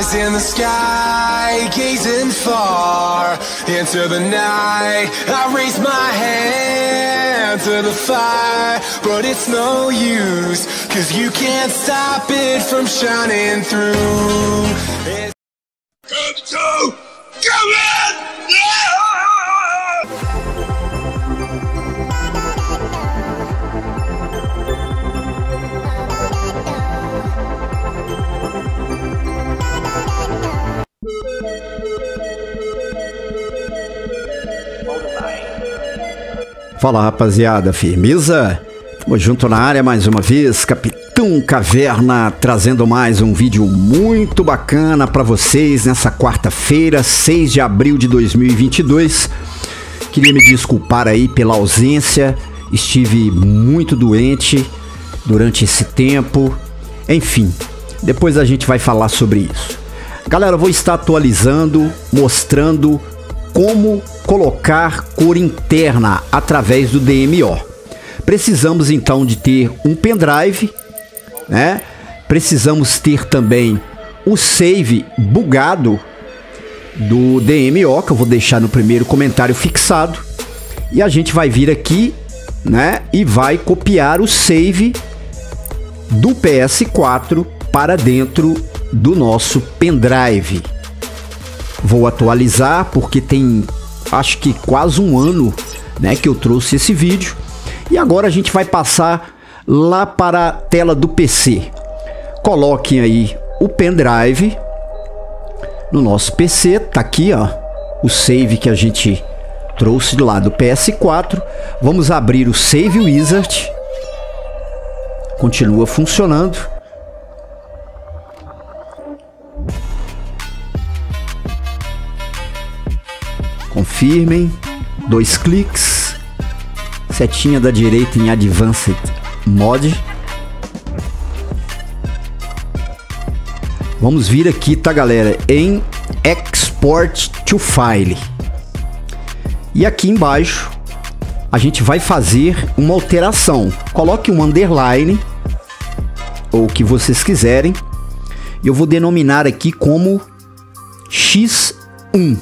eyes in the sky, gazing far into the night. I raise my hand to the fire, but it's no use, 'cause you can't stop it from shining through. Come in! Fala, rapaziada, firmeza? Tamo junto na área mais uma vez, Capitão Caverna, trazendo mais um vídeo muito bacana pra vocês nessa quarta-feira, 6 de abril de 2022. Queria me desculpar aí pela ausência, estive muito doente durante esse tempo. Enfim, depois a gente vai falar sobre isso. Galera, eu vou estar atualizando, mostrando como colocar cor interna através do DMO. Precisamos então de ter um pendrive, né? Precisamos ter também o save bugado do DMO, que eu vou deixar no primeiro comentário fixado. E a gente vai vir aqui, né? E vai copiar o save do PS4 para dentro do nosso pendrive. Vou atualizar porque tem, acho que quase um ano, né, que eu trouxe esse vídeo. E agora a gente vai passar lá para a tela do PC. Coloquem aí o pendrive no nosso PC. Tá aqui, ó, o save que a gente trouxe lá do PS4. Vamos abrir o Save Wizard. Continua funcionando. Confirmem, 2 cliques, setinha da direita em Advanced Mode. Vamos vir aqui, tá, galera, em Export to File. E aqui embaixo a gente vai fazer uma alteração. Coloque um underline ou o que vocês quiserem. Eu vou denominar aqui como X1.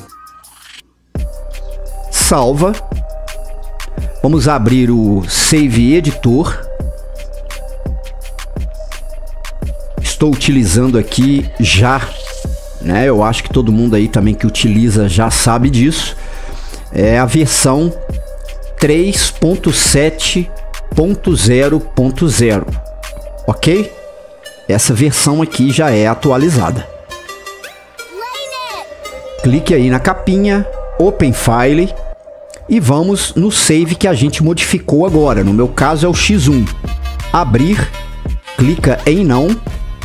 Salva. Vamos abrir o Save Editor. Estou utilizando aqui já, né? Eu acho que todo mundo aí também que utiliza já sabe disso. É a versão 3.7.0.0, ok? Essa versão aqui já é atualizada. Clique aí na capinha, Open File. E vamos no save que a gente modificou agora. No meu caso é o X1. Abrir, clica em não.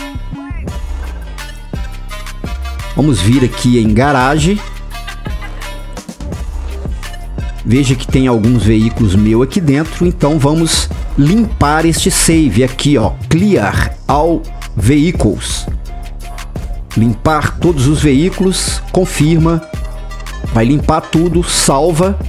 Vamos vir aqui em garagem. Veja que tem alguns veículos meus aqui dentro, então vamos limpar este save aqui, ó, Clear All Vehicles. Limpar todos os veículos, confirma, vai limpar tudo, salva.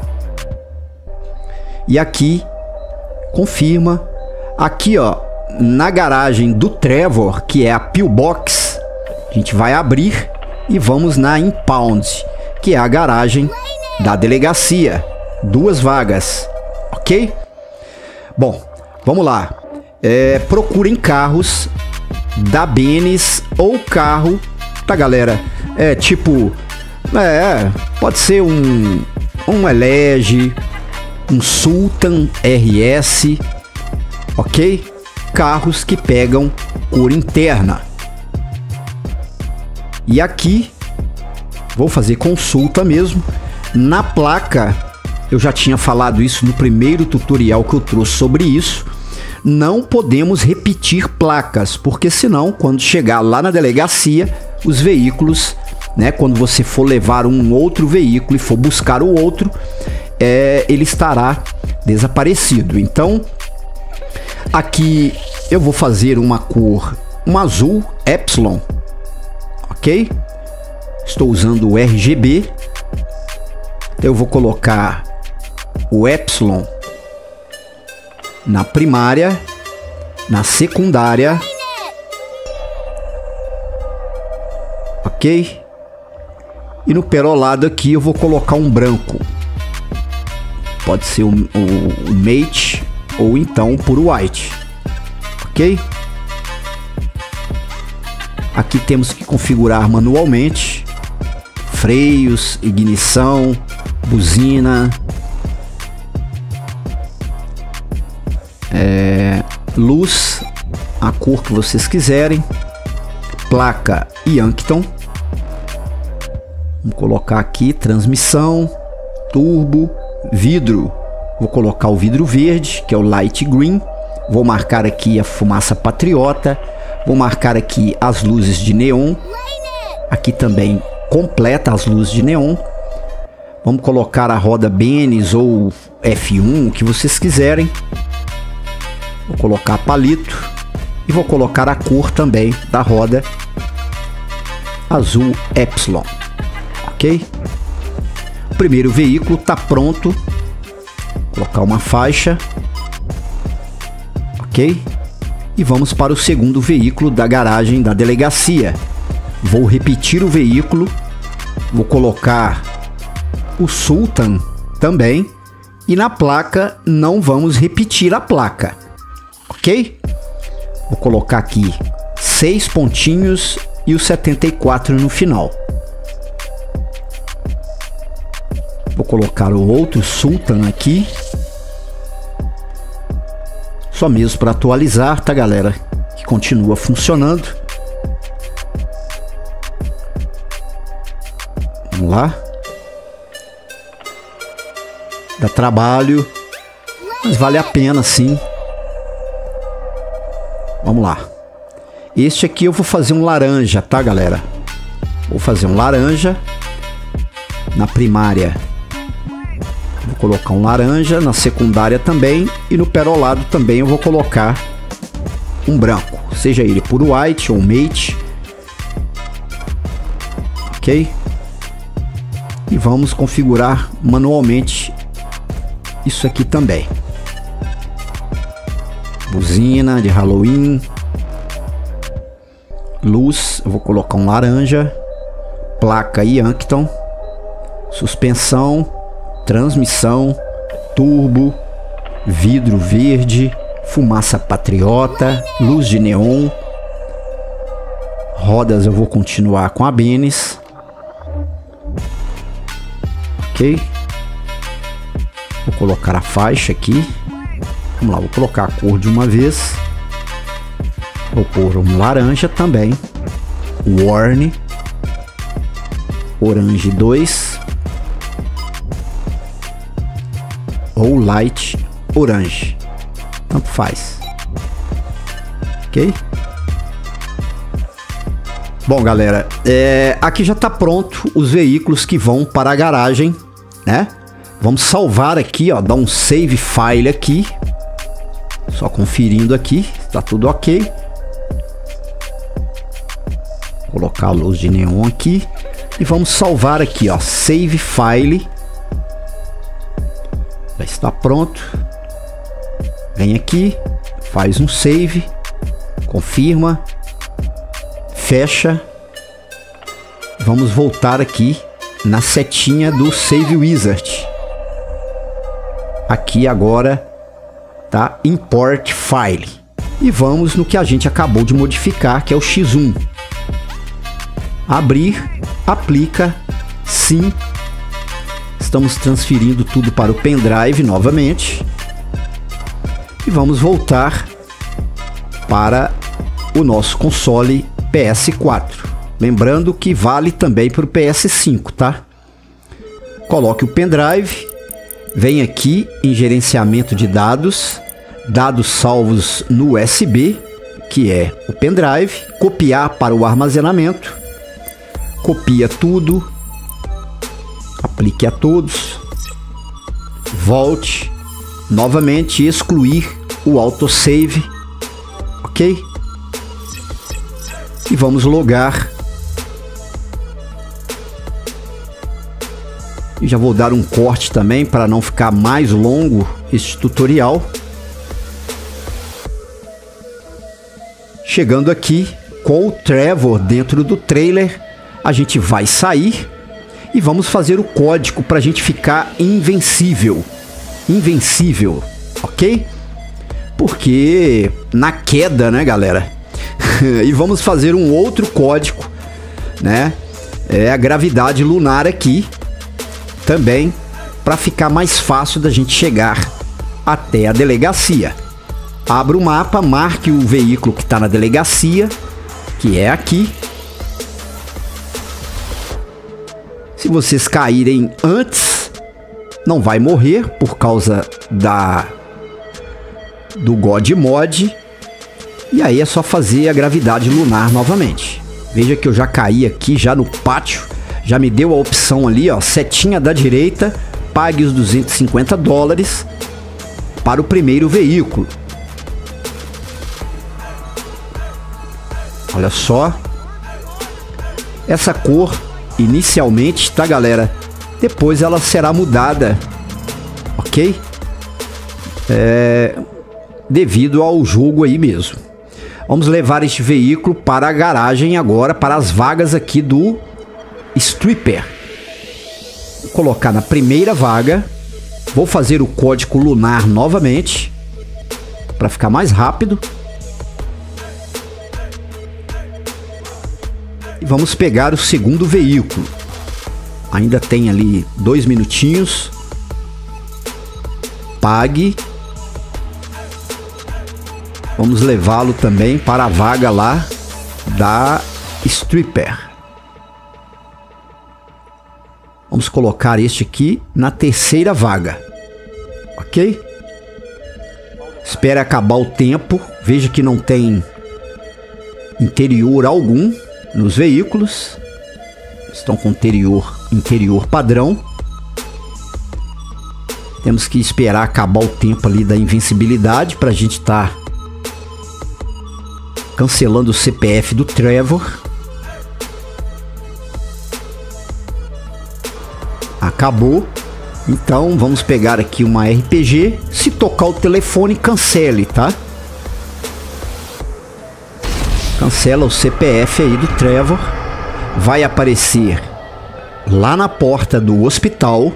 E aqui, confirma. Aqui, ó, na garagem do Trevor, que é a Pillbox, a gente vai abrir e vamos na Impound, que é a garagem da delegacia. 2 vagas, ok? Bom, vamos lá. Procurem carros da Benz ou carro, tá, galera? Pode ser um Elege, um Sultan RS, ok? Carros que pegam cor interna. E aqui, vou fazer consulta mesmo. Na placa, eu já tinha falado isso no primeiro tutorial que eu trouxe sobre isso. Não podemos repetir placas, porque senão, quando chegar lá na delegacia, os veículos, né, quando você for levar um outro veículo e for buscar o outro, ele estará desaparecido. Então, aqui eu vou fazer uma cor, um azul Epsilon, ok? Estou usando o RGB. Eu vou colocar o Epsilon na primária, na secundária ok? E no perolado aqui eu vou colocar um branco. Pode ser o mate ou então por white, ok? Aqui temos que configurar manualmente freios, ignição, buzina, luz, a cor que vocês quiserem, placa Yankton. Vou colocar aqui transmissão, turbo, vidro. Vou colocar o vidro verde, que é o light green. Vou marcar aqui a fumaça patriota. Vou marcar aqui as luzes de neon. Aqui também completa as luzes de neon. Vamos colocar a roda Benz ou F1, o que vocês quiserem. Vou colocar palito. E vou colocar a cor também da roda azul Epsilon. Ok? O primeiro veículo está pronto. Vou colocar uma faixa. Ok? E vamos para o segundo veículo da garagem da delegacia. Vou repetir o veículo. Vou colocar o Sultan também. E na placa não vamos repetir a placa. Ok? Vou colocar aqui 6 pontinhos e o 74 no final. Vou colocar o outro Sultan aqui. Só mesmo para atualizar, tá, galera? Que continua funcionando. Vamos lá. Dá trabalho, mas vale a pena sim. Vamos lá. Este aqui eu vou fazer um laranja, tá, galera? Vou fazer um laranja. Na primária vou colocar um laranja, na secundária também, e no perolado também eu vou colocar um branco, seja ele por white ou mate, ok? E vamos configurar manualmente isso aqui também. Buzina de Halloween, luz, eu vou colocar um laranja, placa Yankton, suspensão, transmissão, turbo, vidro verde, fumaça patriota, luz de neon, rodas eu vou continuar com a Benz, ok? Vou colocar a faixa aqui, vamos lá, vou colocar a cor de uma vez, vou pôr um laranja também, Warn, orange 2, ou light orange, tanto faz, ok? Bom, galera, aqui já está pronto os veículos que vão para a garagem, né? Vamos salvar aqui, ó, dar um save file aqui, só conferindo aqui, está tudo ok. Vou colocar a luz de neon aqui e vamos salvar aqui, ó, save file. Já está pronto. Vem aqui, faz um save, confirma, fecha. Vamos voltar aqui na setinha do Save Wizard. Aqui agora tá Import File. E vamos no que a gente acabou de modificar, que é o X1. Abrir, aplica, sim. Estamos transferindo tudo para o pendrive novamente. E vamos voltar para o nosso console PS4. Lembrando que vale também para o PS5, tá? Coloque o pendrive. Vem aqui em gerenciamento de dados. Dados salvos no USB, que é o pendrive. Copiar para o armazenamento. Copia tudo. Aplique a todos, volte novamente e excluir o autosave, ok? E vamos logar. E já vou dar um corte também para não ficar mais longo este tutorial. Chegando aqui com o Trevor dentro do trailer, a gente vai sair e vamos fazer o código para a gente ficar invencível. Invencível, ok? Porque na queda, né, galera? E vamos fazer um outro código, né? É a gravidade lunar aqui também, para ficar mais fácil da gente chegar até a delegacia. Abra o mapa, marque o veículo que está na delegacia, que é aqui. Se vocês caírem antes, não vai morrer por causa do God Mod. E aí é só fazer a gravidade lunar novamente. Veja que eu já caí aqui, já no pátio. Já me deu a opção ali, ó, setinha da direita, pague os $250 para o primeiro veículo. Olha só. Essa cor, inicialmente, tá, galera? Depois ela será mudada, ok? Devido ao jogo aí mesmo. Vamos levar este veículo para a garagem agora, para as vagas aqui do Stripper. Vou colocar na primeira vaga. Vou fazer o código lunar novamente, para ficar mais rápido. E vamos pegar o segundo veículo. Ainda tem ali 2 minutinhos. Pague. Vamos levá-lo também para a vaga lá da Stripper. Vamos colocar este aqui na terceira vaga. Ok? Espere acabar o tempo. Veja que não tem interior algum nos veículos. Estão com interior padrão. Temos que esperar acabar o tempo ali da invencibilidade para a gente estar cancelando o CPF do Trevor. Acabou. Então vamos pegar aqui uma RPG. Se tocar o telefone, cancele, tá? Cancela o CPF aí do Trevor. Vai aparecer lá na porta do hospital.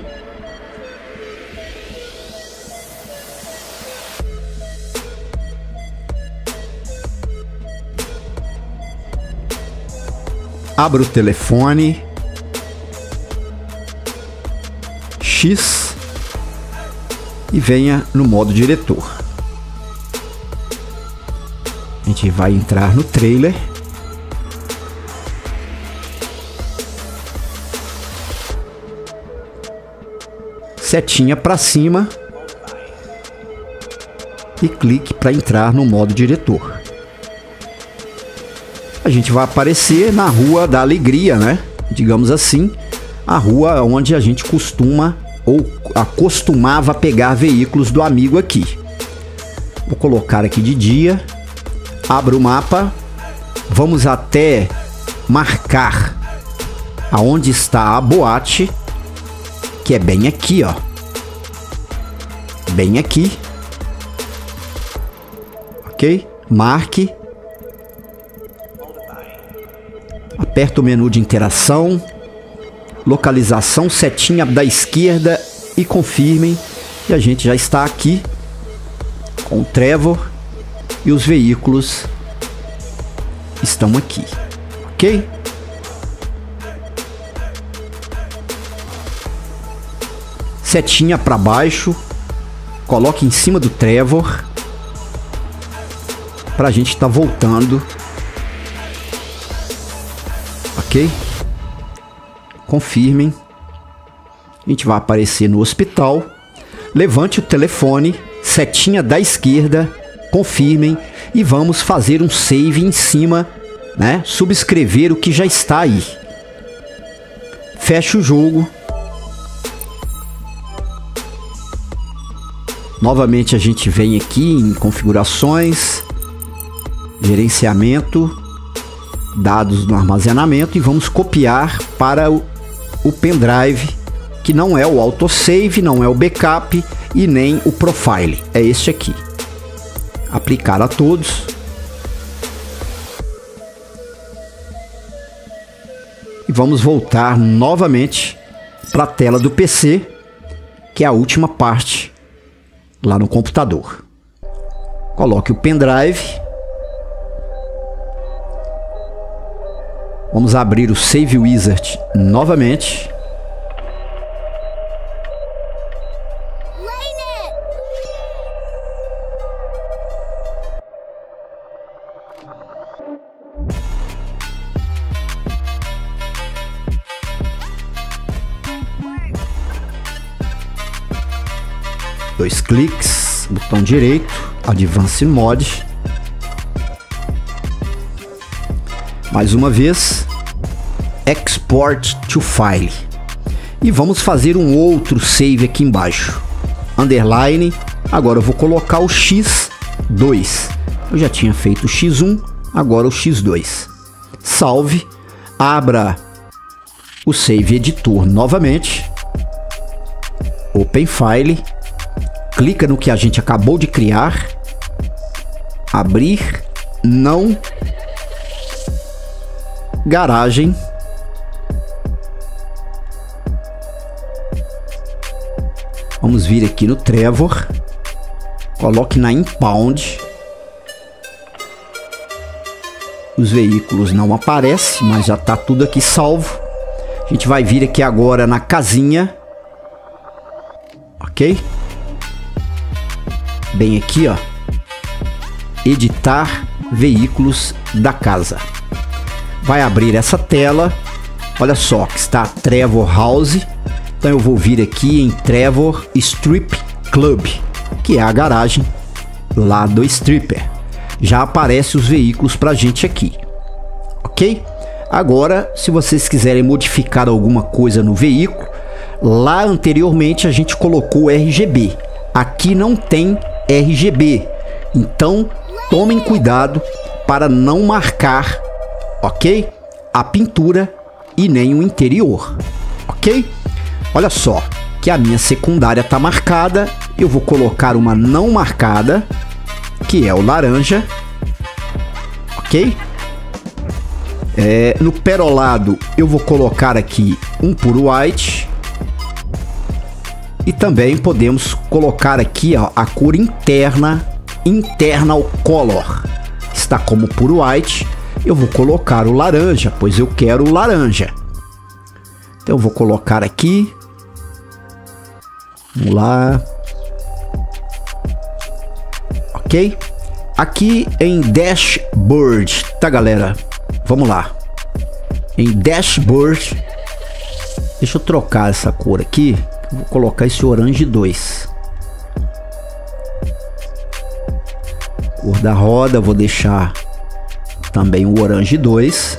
Abra o telefone. X. E venha no modo diretor. A gente vai entrar no trailer. Setinha para cima. E clique para entrar no modo diretor. A gente vai aparecer na Rua da Alegria, né? Digamos assim, a rua onde a gente costuma ou acostumava pegar veículos do amigo aqui. Vou colocar aqui de dia. Abra o mapa. Vamos até marcar aonde está a boate, que é bem aqui, ó. Bem aqui. Ok? Marque. Aperta o menu de interação, localização, setinha da esquerda e confirmem. E a gente já está aqui com o Trevor e os veículos estão aqui, ok? Setinha para baixo, coloque em cima do Trevor para a gente estar voltando. Ok? Confirmem. A gente vai aparecer no hospital. Levante o telefone, setinha da esquerda, confirmem e vamos fazer um save em cima, né? Subscrever o que já está aí. Fecha o jogo. Novamente a gente vem aqui em configurações, gerenciamento, dados no armazenamento e vamos copiar para o pendrive, que não é o autosave, não é o backup e nem o profile, é este aqui. Aplicar a todos E vamos voltar novamente para a tela do PC, que é a última parte lá no computador. Coloque o pendrive. Vamos abrir o Save Wizard novamente. Dois cliques, botão direito, Advanced Mode. Mais uma vez, Export to File. E vamos fazer um outro save aqui embaixo. Underline, agora eu vou colocar o X2. Eu já tinha feito o X1, agora o X2. Salve, abra o Save Editor novamente. Open File. Clica no que a gente acabou de criar. Abrir. Não. Garagem. Vamos vir aqui no Trevor. Coloque na Impound. Os veículos não aparecem, mas já está tudo aqui salvo. A gente vai vir aqui agora na casinha. Ok? Bem aqui, ó. Editar veículos da casa. Vai abrir essa tela. Olha só que está Trevor House. Então eu vou vir aqui em Trevor Strip Club, que é a garagem lá do Stripper. Já aparece os veículos pra gente aqui. Ok? Agora, se vocês quiserem modificar alguma coisa no veículo, lá anteriormente a gente colocou RGB. Aqui não tem RGB. Então, tomem cuidado para não marcar, ok? A pintura e nem o interior, ok? Olha só, que a minha secundária está marcada. Eu vou colocar uma não marcada, que é o laranja, ok? No perolado eu vou colocar aqui um puro white. E também podemos colocar aqui, ó, a cor interna, internal color. Está como puro white. Eu vou colocar o laranja, pois eu quero o laranja. Então eu vou colocar aqui. Vamos lá. Ok? Aqui em Dashboard, tá, galera? Vamos lá. Em Dashboard. Deixa eu trocar essa cor aqui. Vou colocar esse orange 2. Cor da roda, vou deixar também o orange 2.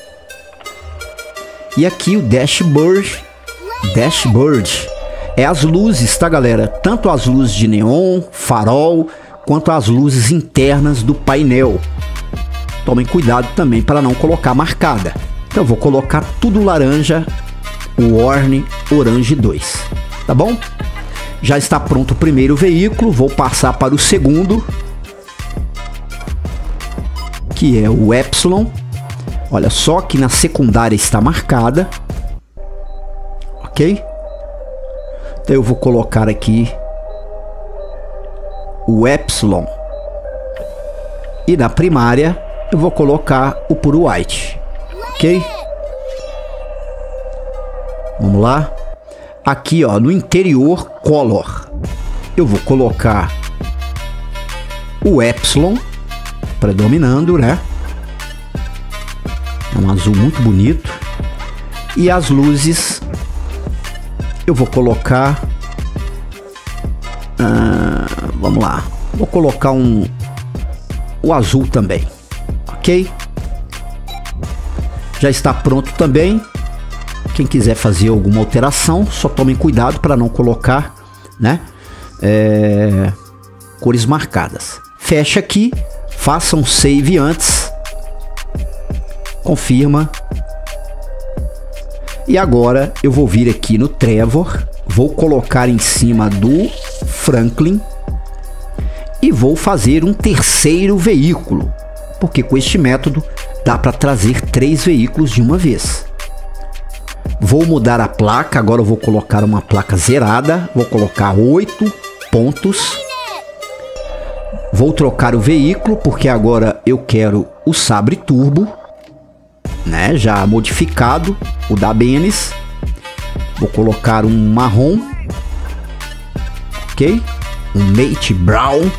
E aqui o Dashboard. Dashboard é as luzes, tá, galera? Tanto as luzes de neon, farol, quanto as luzes internas do painel. Tomem cuidado também para não colocar marcada. Então eu vou colocar tudo laranja, o Warn Orange 2, tá bom? Já está pronto o primeiro veículo, vou passar para o segundo, que é o Epsilon. Olha só que na secundária está marcada, ok? Então eu vou colocar aqui o Epsilon e na primária eu vou colocar o puro white, ok? Vamos lá. Aqui, ó, no interior color, eu vou colocar o Epsilon predominando, né? É um azul muito bonito. E as luzes eu vou colocar, vamos lá, vou colocar o azul também, ok? Já está pronto também. Quem quiser fazer alguma alteração, só tomem cuidado para não colocar, né, cores marcadas. Fecha aqui, faça um save antes, confirma. E agora eu vou vir aqui no Trevor, vou colocar em cima do Franklin e vou fazer um terceiro veículo, porque com este método dá para trazer 3 veículos de uma vez. Vou mudar a placa, agora eu vou colocar uma placa zerada, vou colocar 8 pontos. Vou trocar o veículo, porque agora eu quero o Sabre Turbo, né? Já modificado, o da Benz. Vou colocar um marrom, ok? Um Mate Brown.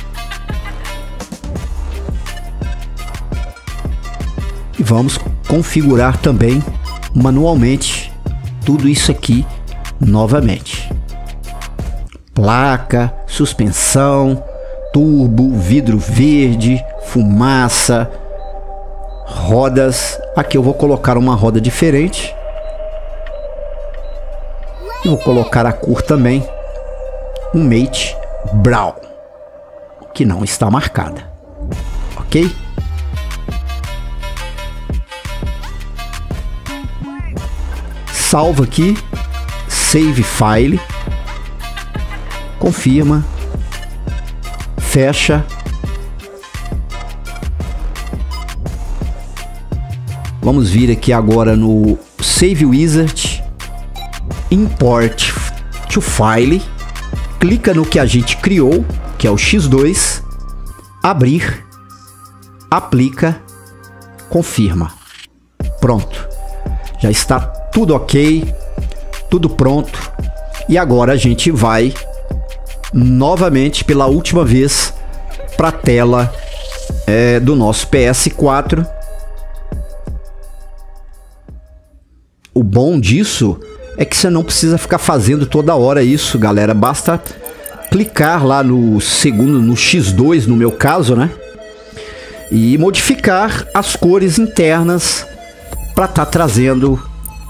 E vamos configurar também manualmente tudo isso aqui novamente. Placa, suspensão, turbo, vidro verde, fumaça, rodas. Aqui eu vou colocar uma roda diferente. E vou colocar a cor também, um Mate Brown, que não está marcada, ok? Salva aqui, save file, confirma, fecha. Vamos vir aqui agora no Save Wizard, Import to File, clica no que a gente criou, que é o X2, abrir, aplica, confirma. Pronto, já está tudo ok, tudo pronto. E agora a gente vai novamente pela última vez para a tela do nosso PS4. O bom disso é que você não precisa ficar fazendo toda hora isso, galera. Basta clicar lá no segundo, no X2 no meu caso, né? E modificar as cores internas para estar trazendo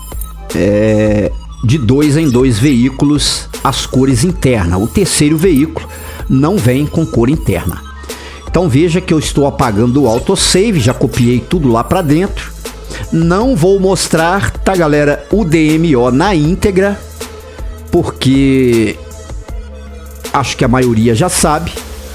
de 2 em 2 veículos as cores internas. O terceiro veículo não vem com cor interna. Então veja que eu estou apagando o autosave, já copiei tudo lá para dentro. Não vou mostrar, tá, galera, o DMO na íntegra, porque acho que a maioria já sabe.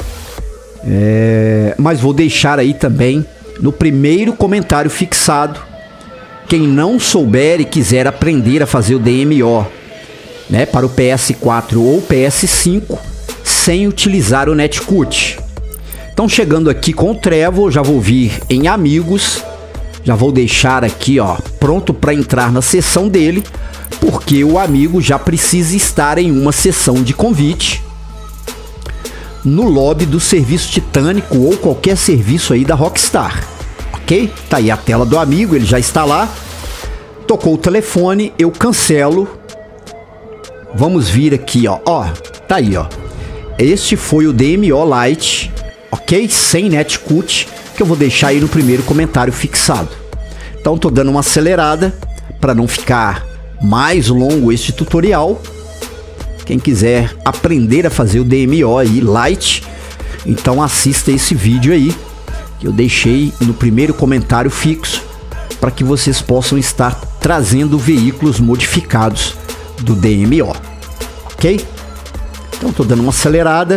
Mas vou deixar aí também no primeiro comentário fixado. Quem não souber e quiser aprender a fazer o DMO, né, para o PS4 ou PS5 sem utilizar o Netcut. Então, chegando aqui com o Trevor, já vou vir em amigos, já vou deixar aqui, ó, pronto para entrar na sessão dele, porque o amigo já precisa estar em uma sessão de convite no lobby do serviço Titânico ou qualquer serviço aí da Rockstar. Ok? Tá aí a tela do amigo, ele já está lá. Tocou o telefone, eu cancelo. Vamos vir aqui, ó. Ó, tá aí, ó. Este foi o DMO Lite, ok? Sem Netcut, que eu vou deixar aí no primeiro comentário fixado. Então tô dando uma acelerada para não ficar mais longo este tutorial. Quem quiser aprender a fazer o DMO aí, Lite, então assista esse vídeo aí, que eu deixei no primeiro comentário fixo, para que vocês possam estar trazendo veículos modificados do DMO, ok? Então estou dando uma acelerada.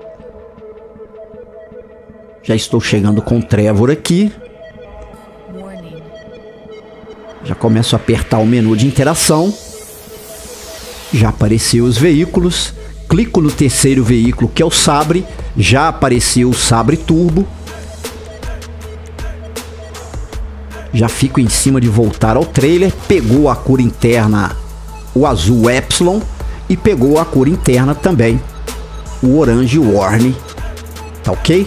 Já estou chegando com o Trevor aqui. Já começo a apertar o menu de interação. Já apareceu os veículos. Clico no terceiro veículo, que é o Sabre. Já apareceu o Sabre Turbo. Já fico em cima de voltar ao trailer. Pegou a cor interna, o azul Epsilon, e pegou a cor interna também, o orange Warne. Tá ok?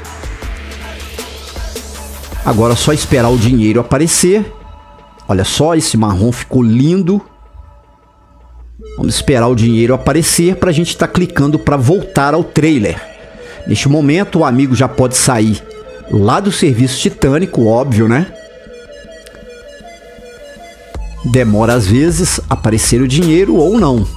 Agora é só esperar o dinheiro aparecer. Olha só, esse marrom ficou lindo. Vamos esperar o dinheiro aparecer para a gente estar clicando para voltar ao trailer. Neste momento o amigo já pode sair lá do serviço Titânico, óbvio, né? Demora às vezes aparecer o dinheiro ou não.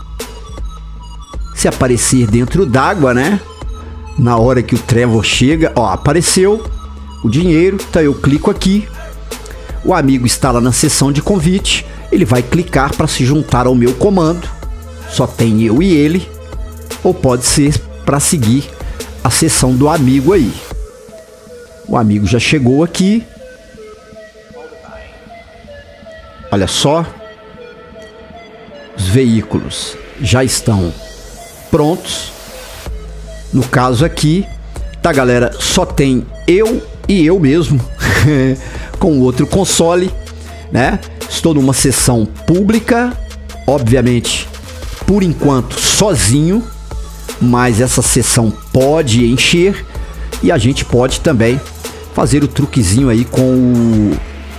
Se aparecer dentro d'água, né? Na hora que o Trevor chega, ó, apareceu o dinheiro, então eu clico aqui. O amigo está lá na seção de convite. Ele vai clicar para se juntar ao meu comando. Só tem eu e ele. Ou pode ser para seguir a sessão do amigo aí. O amigo já chegou aqui. Olha só, veículos já estão prontos. No caso aqui, tá, galera? Só tem eu e eu mesmo com o outro console, né? Estou numa sessão pública, obviamente, por enquanto sozinho, mas essa sessão pode encher e a gente pode também fazer o truquezinho aí com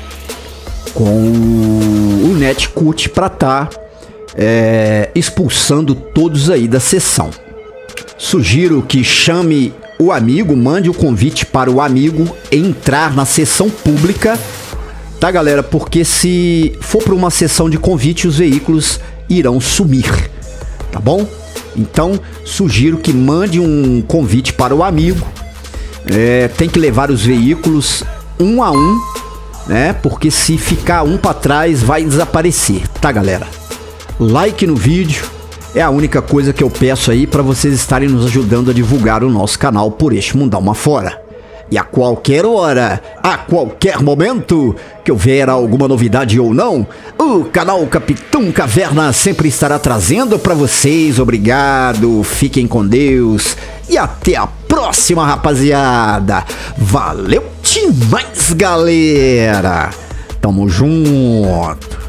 o Netcut para estar expulsando todos aí da sessão. Sugiro que chame o amigo, mande o convite para o amigo entrar na sessão pública, tá, galera? Porque se for para uma sessão de convite, os veículos irão sumir, tá bom? Então, sugiro que mande um convite para o amigo. Tem que levar os veículos um a um, né? Porque se ficar um para trás, vai desaparecer, tá, galera? Like no vídeo é a única coisa que eu peço aí para vocês estarem nos ajudando a divulgar o nosso canal por este mundão afora. E a qualquer hora, a qualquer momento que houver alguma novidade ou não, o canal Capitão Caverna sempre estará trazendo para vocês. Obrigado, fiquem com Deus e até a próxima, rapaziada. Valeu demais, galera. Tamo junto.